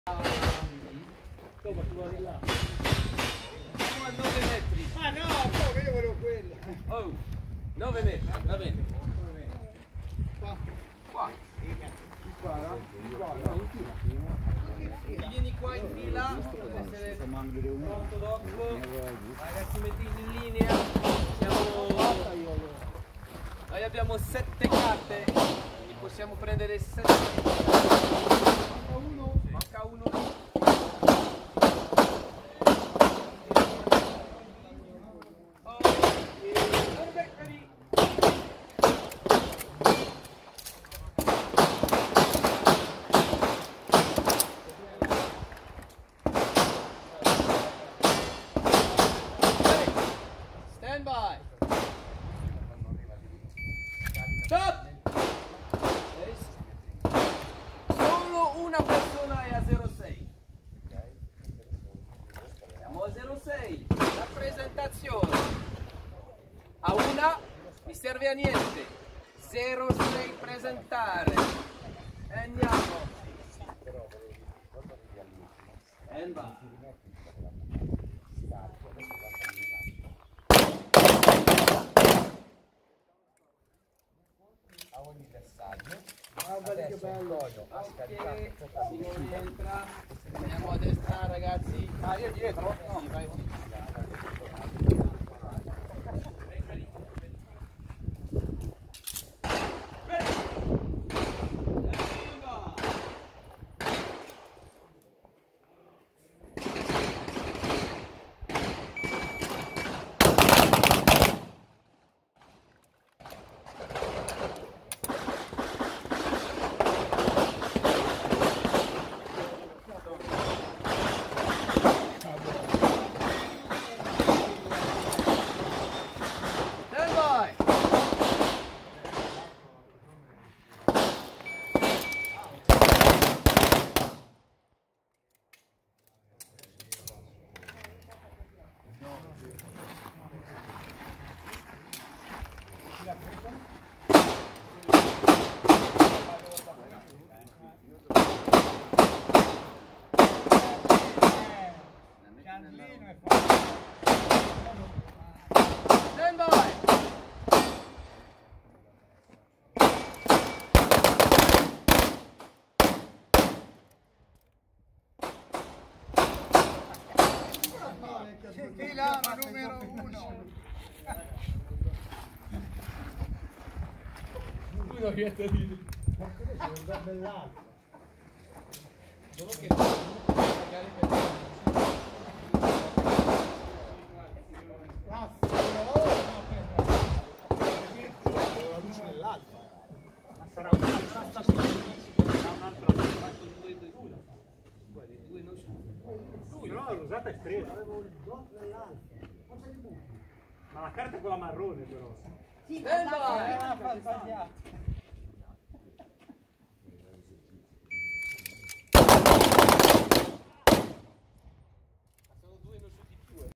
Come tu vai là? Siamo a 9 metri. Ah no, io volevo quella. Oh, 9 metri, va bene. Qua. Qua. Qua. Vieni qua in fila, per essere pronto dopo. Ragazzi, mettiti in linea. Noi abbiamo 7 carte, quindi possiamo prendere 7. Manca uno. Stand by. Stop. Solo una persona è a 06. Siamo a 06. Rappresentazione. A una mi serve a niente. 06 presentare. E andiamo. Stand by. A ogni bersaglio. Guarda che bello. Ha scaricato totalmente. Entra. Andiamo a destra, ragazzi. Ah, io dietro? No. Sì, vai. Stand by. Fila numero 1. Scusa, vieta di. Ma cosa c'è? Un bell'altro. Solo che magari per La luce nell'altro. Ma sarà un'altra stazione, sarà un'altra fatto 2-2-1. quelli due non sono. Lui no, l'usata è stretta. Avevo il doppio nell'altro. Cosa di buco? Ma la carta è quella marrone però. Sì, Stand by. ma sbagliato.